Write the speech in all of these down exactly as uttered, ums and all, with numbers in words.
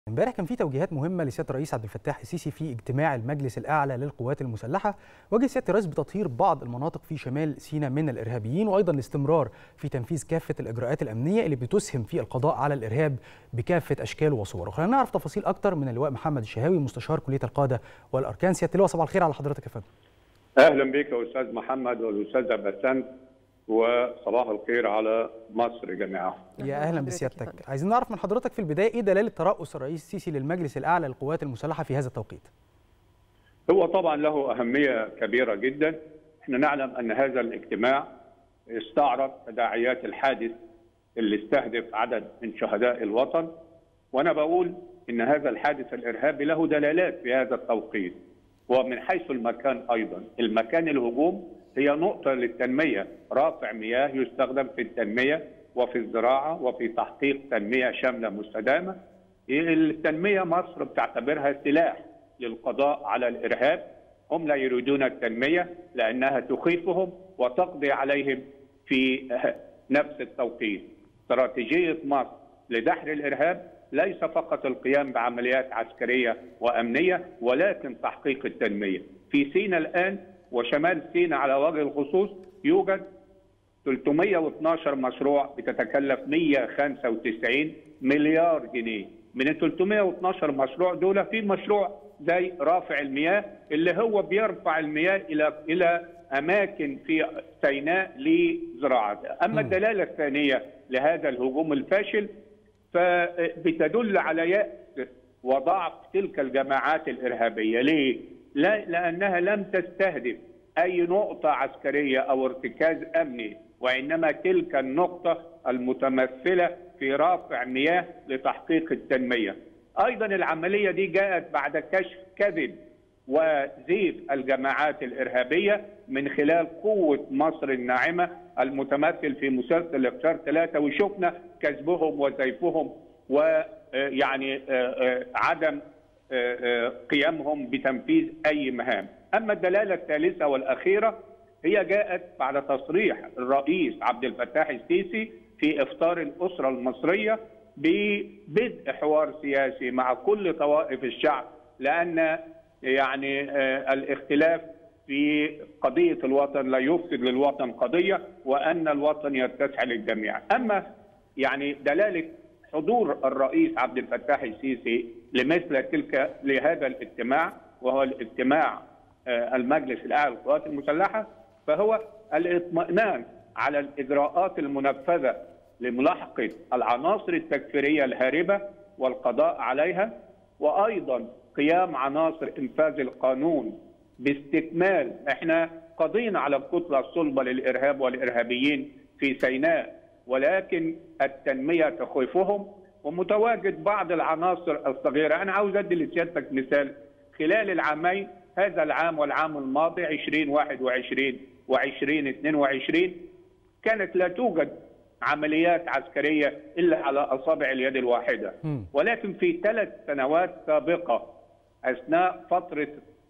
امبارح كان في توجيهات مهمة لسيادة الرئيس عبد الفتاح السيسي في اجتماع المجلس الأعلى للقوات المسلحة. وجه سيادة الرئيس بتطهير بعض المناطق في شمال سيناء من الإرهابيين، وأيضا الاستمرار في تنفيذ كافة الإجراءات الأمنية اللي بتسهم في القضاء على الإرهاب بكافة أشكاله وصوره. خلينا نعرف تفاصيل أكتر من اللواء محمد الشهاوي مستشار كلية القادة والأركان. سيادة اللواء صباح الخير على حضرتك يا فندم. أهلا بك يا أستاذ محمد والأستاذة بسنت، وصباح الخير على مصر جميعا. يا اهلا بسيادتك. عايزين نعرف من حضرتك في البدايه ايه دلاله ترأس الرئيس السيسي للمجلس الاعلى للقوات المسلحه في هذا التوقيت؟ هو طبعا له اهميه كبيره جدا. احنا نعلم ان هذا الاجتماع استعرض تداعيات الحادث اللي استهدف عدد من شهداء الوطن، وانا بقول ان هذا الحادث الارهابي له دلالات في هذا التوقيت، ومن حيث المكان ايضا. المكان الهجوم هي نقطة للتنمية، رافع مياه يستخدم في التنمية وفي الزراعة وفي تحقيق تنمية شاملة مستدامة. التنمية مصر بتعتبرها سلاح للقضاء على الإرهاب. هم لا يريدون التنمية لأنها تخيفهم وتقضي عليهم في نفس التوقيت. استراتيجية مصر لدحر الإرهاب ليس فقط القيام بعمليات عسكرية وأمنية، ولكن تحقيق التنمية. في سيناء الآن وشمال سيناء على وجه الخصوص يوجد ثلاثمائة واثني عشر مشروع بتتكلف مئة وخمسة وتسعين مليار جنيه. من ال ثلاثمائة واثني عشر مشروع دول في مشروع زي رافع المياه اللي هو بيرفع المياه الى الى اماكن في سيناء لزراعتها. اما الدلاله الثانيه لهذا الهجوم الفاشل فبتدل على يأس وضعف تلك الجماعات الارهابيه. ليه؟ لا، لأنها لم تستهدف أي نقطة عسكرية أو ارتكاز أمني، وإنما تلك النقطة المتمثلة في رافع مياه لتحقيق التنمية. أيضا العملية دي جاءت بعد كشف كذب وزيف الجماعات الإرهابية من خلال قوة مصر الناعمة المتمثل في مسلسل إقشار ثلاثة، وشفنا كذبهم وزيفهم ويعني عدم قيامهم بتنفيذ أي مهام. أما الدلالة الثالثة والأخيرة هي جاءت بعد تصريح الرئيس عبد الفتاح السيسي في إفطار الأسرة المصرية ببدء حوار سياسي مع كل طوائف الشعب، لأن يعني الاختلاف في قضية الوطن لا يفسد للوطن قضية، وأن الوطن يتسع للجميع. أما يعني دلالة حضور الرئيس عبد الفتاح السيسي لمثل تلك لهذا الاجتماع، وهو الاجتماع المجلس الاعلى للقوات المسلحه، فهو الاطمئنان على الاجراءات المنفذه لملاحقه العناصر التكفيريه الهاربه والقضاء عليها، وايضا قيام عناصر انفاذ القانون باستكمال. احنا قضينا على الكتله الصلبه للارهاب والارهابيين في سيناء، ولكن التنميه تخيفهم ومتواجد بعض العناصر الصغيره. انا عاوز ادي لسيادتك مثال. خلال العامين هذا العام والعام الماضي ألفين وواحد وعشرين وألفين واثنين وعشرين كانت لا توجد عمليات عسكريه الا على اصابع اليد الواحده، ولكن في ثلاث سنوات سابقه اثناء فتره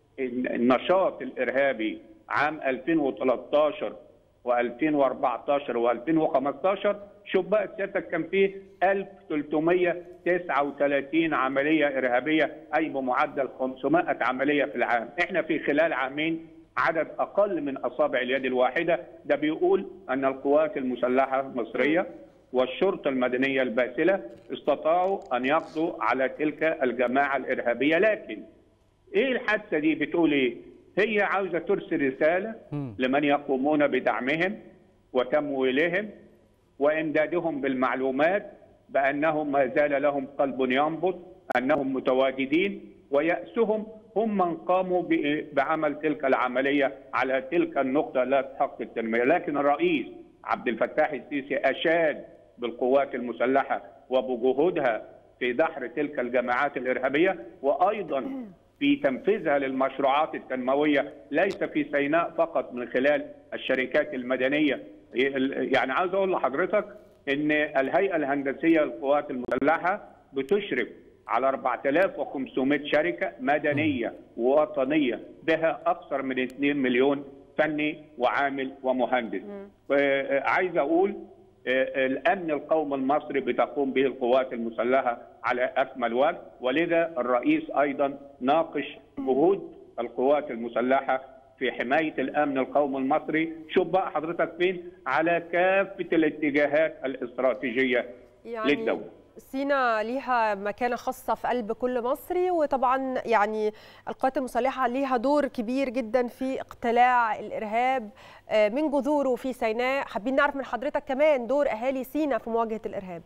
النشاط الارهابي عام ألفين وثلاثة عشر وألفين وأربعة عشر وألفين وخمسة عشر، شوف بقى سيادتك كان فيه ألف وثلاثمائة وتسعة وثلاثين عمليه ارهابيه، اي بمعدل خمسمائة عمليه في العام. احنا في خلال عامين عدد اقل من اصابع اليد الواحده. ده بيقول ان القوات المسلحه المصريه والشرطه المدنيه الباسله استطاعوا ان يقضوا على تلك الجماعه الارهابيه. لكن ايه الحادثه دي بتقول ايه؟ هي عاوزه ترسل رساله لمن يقومون بدعمهم وتمويلهم وامدادهم بالمعلومات بانهم ما زال لهم قلب ينبض، انهم متواجدين، ويأسهم هم من قاموا بعمل تلك العمليه على تلك النقطه لا تحقق التنميه. لكن الرئيس عبد الفتاح السيسي اشاد بالقوات المسلحه وبجهودها في دحر تلك الجماعات الارهابيه، وايضا في تنفيذها للمشروعات التنمويه ليس في سيناء فقط من خلال الشركات المدنيه. يعني عاوز اقول لحضرتك ان الهيئه الهندسيه للقوات المسلحه بتشرف على أربعة آلاف وخمسمائة شركه مدنيه ووطنيه، بها اكثر من اثنين مليون فني وعامل ومهندس. عايز اقول الأمن القومي المصري بتقوم به القوات المسلحة على أكمل وجه، ولذا الرئيس أيضا ناقش جهود القوات المسلحة في حماية الأمن القومي المصري. شوف بقى حضرتك فين، على كافة الاتجاهات الاستراتيجية يعني للدولة. سيناء ليها مكانة خاصة في قلب كل مصري، وطبعا يعني القوات المسلحة ليها دور كبير جدا في اقتلاع الإرهاب من جذوره في سيناء. حابين نعرف من حضرتك كمان دور أهالي سيناء في مواجهة الإرهاب.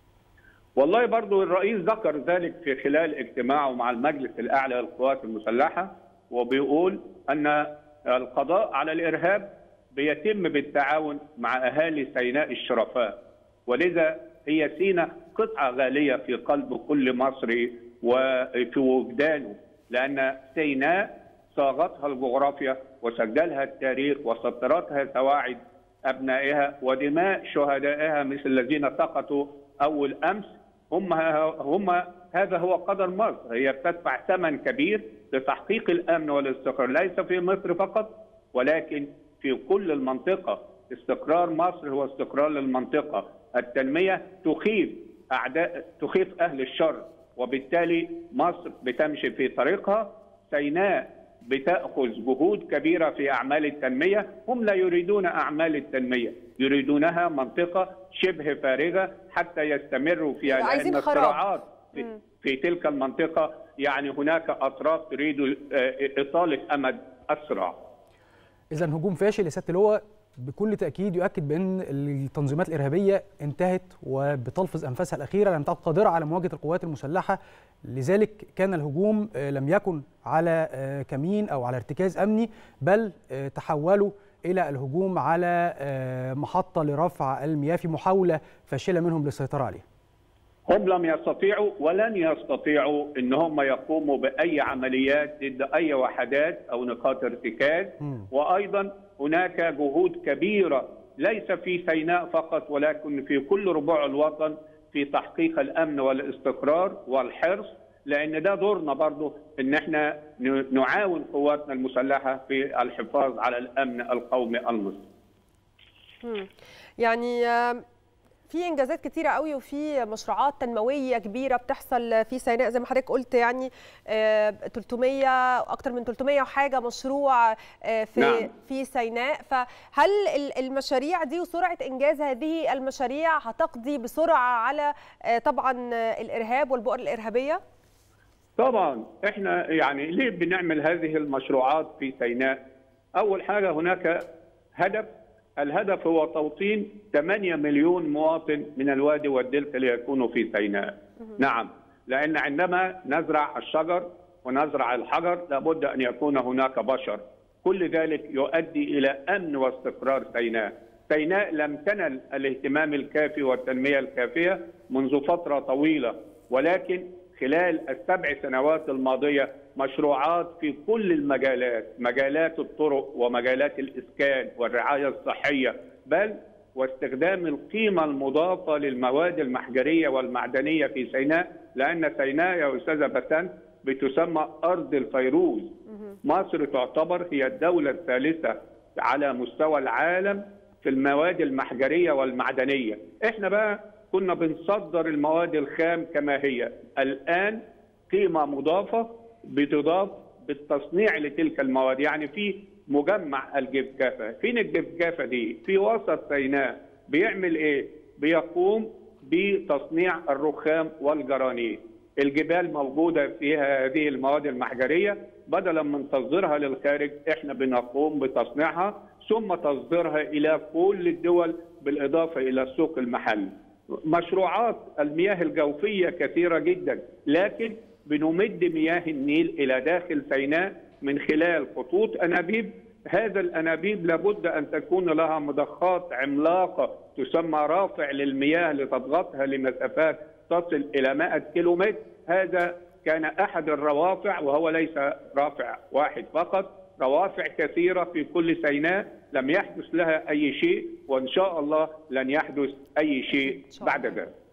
والله برضو الرئيس ذكر ذلك في خلال اجتماعه مع المجلس الأعلى للقوات المسلحة، وبيقول أن القضاء على الإرهاب بيتم بالتعاون مع أهالي سيناء الشرفاء، ولذا هي سيناء قطعة غالية في قلب كل مصري وفي وجدانه، لأن سيناء صاغتها الجغرافيا وسجلها التاريخ وسطرتها سواعد أبنائها ودماء شهدائها مثل الذين سقطوا أول أمس. هم هم هذا هو قدر مصر، هي بتدفع ثمن كبير لتحقيق الأمن والاستقرار، ليس في مصر فقط ولكن في كل المنطقة. استقرار مصر هو استقرار للمنطقة. التنمية تخيف أعداء، تخيف أهل الشر، وبالتالي مصر بتمشي في طريقها. سيناء بتأخذ جهود كبيرة في أعمال التنمية. هم لا يريدون أعمال التنمية، يريدونها منطقة شبه فارغة حتى يستمروا فيها، لأن الصراعات في, في تلك المنطقة يعني هناك أطراف تريد إطالة أمد الصراع. إذا هجوم فاشل يا سيادة اللواء بكل تأكيد يؤكد بأن التنظيمات الإرهابية انتهت وبتلفظ أنفاسها الأخيرة، لم تعد قادرة على مواجهة القوات المسلحة. لذلك كان الهجوم لم يكن على كمين أو على ارتكاز أمني، بل تحولوا إلى الهجوم على محطة لرفع المياه في محاولة فاشلة منهم للسيطرة عليها. هم لم يستطيعوا ولن يستطيعوا ان هم يقوموا باي عمليات ضد اي وحدات او نقاط ارتكاز. وايضا هناك جهود كبيره ليس في سيناء فقط ولكن في كل ربوع الوطن في تحقيق الامن والاستقرار والحرص، لان ده دورنا برضه ان احنا نعاون قواتنا المسلحه في الحفاظ على الامن القومي المصري. يعني في انجازات كتيره قوي وفي مشروعات تنمويه كبيره بتحصل في سيناء زي ما حضرتك قلت، يعني ثلاثمية اكتر من ثلاثمية وحاجه مشروع في نعم. في سيناء. فهل المشاريع دي وسرعه انجاز هذه المشاريع هتقضي بسرعه على طبعا الارهاب والبؤر الارهابيه؟ طبعا احنا يعني ليه بنعمل هذه المشروعات في سيناء؟ اول حاجه هناك هدف، الهدف هو توطين ثمانية مليون مواطن من الوادي والدلتا ليكونوا في سيناء. نعم، لأن عندما نزرع الشجر ونزرع الحجر لابد أن يكون هناك بشر. كل ذلك يؤدي إلى أمن واستقرار سيناء. سيناء لم تنل الاهتمام الكافي والتنمية الكافية منذ فترة طويلة، ولكن خلال السبع سنوات الماضية مشروعات في كل المجالات، مجالات الطرق ومجالات الإسكان والرعاية الصحية، بل واستخدام القيمة المضافة للمواد المحجرية والمعدنية في سيناء، لأن سيناء يا أستاذة بسنت بتسمى أرض الفيروز. مصر تعتبر هي الدولة الثالثة على مستوى العالم في المواد المحجرية والمعدنية. إحنا بقى كنا بنصدر المواد الخام كما هي، الآن قيمة مضافة بتضاف بالتصنيع لتلك المواد. يعني في مجمع الجفجافة، فين الجفجافة دي؟ في وسط سيناء. بيعمل إيه؟ بيقوم بتصنيع الرخام والجرانيت. الجبال موجودة فيها هذه المواد المحجرية، بدلا من تصديرها للخارج احنا بنقوم بتصنيعها ثم تصديرها إلى كل الدول بالإضافة إلى السوق المحلي. مشروعات المياه الجوفية كثيرة جدا، لكن بنمد مياه النيل إلى داخل سيناء من خلال خطوط أنابيب. هذا الأنابيب لابد أن تكون لها مضخات عملاقة تسمى رافع للمياه لتضغطها لمسافات تصل إلى مائة كيلومتر. هذا كان أحد الروافع، وهو ليس رافع واحد فقط، روافع كثيرة في كل سيناء لم يحدث لها أي شيء، وإن شاء الله لن يحدث أي شيء بعد ذلك.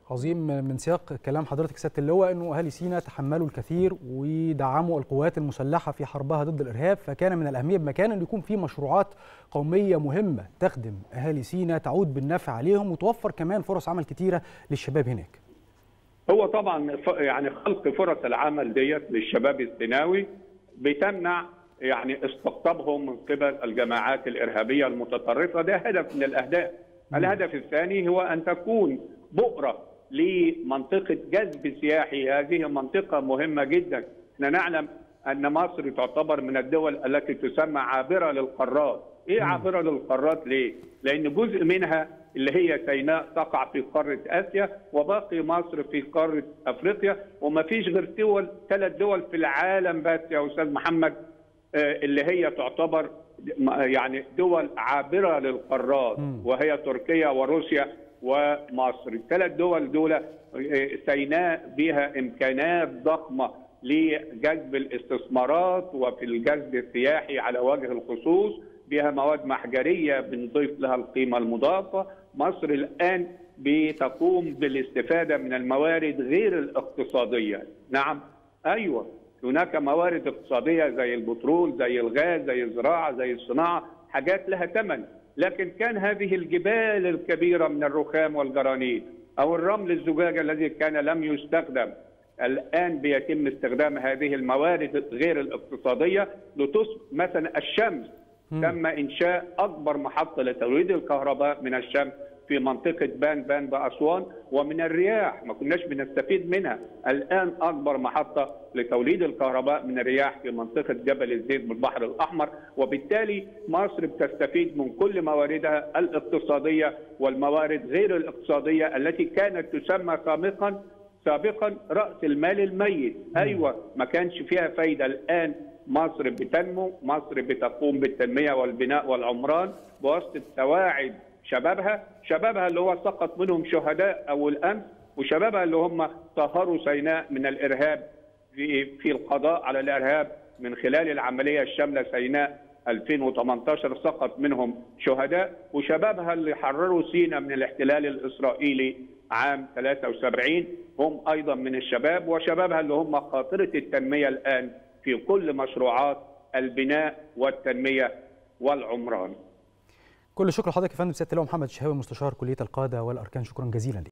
عظيم. من سياق كلام حضرتك سياده اللواء انه اهالي سيناء تحملوا الكثير ودعموا القوات المسلحه في حربها ضد الارهاب، فكان من الاهميه بمكان ان يكون في مشروعات قوميه مهمه تخدم اهالي سيناء تعود بالنفع عليهم وتوفر كمان فرص عمل كثيره للشباب هناك. هو طبعا يعني خلق فرص العمل ديت للشباب السيناوي بتمنع يعني استقطابهم من قبل الجماعات الارهابيه المتطرفه، ده هدف من الاهداف. الهدف الثاني هو ان تكون بؤره لمنطقه جذب سياحي، هذه منطقه مهمه جدا. احنا نعلم ان مصر تعتبر من الدول التي تسمى عابره للقارات. ايه عابره للقارات ليه؟ لان جزء منها اللي هي سيناء تقع في قاره اسيا، وباقي مصر في قاره افريقيا، وما فيش غير دول ثلاث دول في العالم بس يا استاذ محمد اللي هي تعتبر يعني دول عابره للقارات، وهي تركيا وروسيا ومصر. الثلاث دول دول سيناء بها امكانات ضخمه لجذب الاستثمارات وفي الجذب السياحي على وجه الخصوص، بها مواد محجريه بنضيف لها القيمه المضافه. مصر الان بتقوم بالاستفاده من الموارد غير الاقتصاديه. نعم ايوه، هناك موارد اقتصاديه زي البترول، زي الغاز، زي الزراعه، زي الصناعه، حاجات لها ثمن، لكن كان هذه الجبال الكبيره من الرخام والجرانيت او الرمل الزجاجي الذي كان لم يستخدم، الان بيتم استخدام هذه الموارد غير الاقتصاديه لتصبح مثلا الشمس. م. تم انشاء اكبر محطه لتوليد الكهرباء من الشمس في منطقه بان بان باسوان، ومن الرياح ما كناش بنستفيد منها، الان اكبر محطه لتوليد الكهرباء من الرياح في منطقه جبل الزيت بالبحر الاحمر. وبالتالي مصر بتستفيد من كل مواردها الاقتصاديه والموارد غير الاقتصاديه التي كانت تسمى سابقا سابقا راس المال الميت. ايوه ما كانش فيها فايده. الان مصر بتنمو، مصر بتقوم بالتنميه والبناء والعمران بواسطه تواعد شبابها، شبابها اللي هو سقط منهم شهداء اول امس، وشبابها اللي هم طهروا سيناء من الارهاب في في القضاء على الارهاب من خلال العمليه الشامله سيناء ألفين وثمانية عشر سقط منهم شهداء، وشبابها اللي حرروا سيناء من الاحتلال الاسرائيلي عام ثلاثة وسبعين هم ايضا من الشباب، وشبابها اللي هم قاطره التنميه الان في كل مشروعات البناء والتنميه والعمران. كل الشكر لحضرتك يا فندم سياده اللواء محمد الشهاوي مستشار كليه القاده والاركان، شكرا جزيلا لك.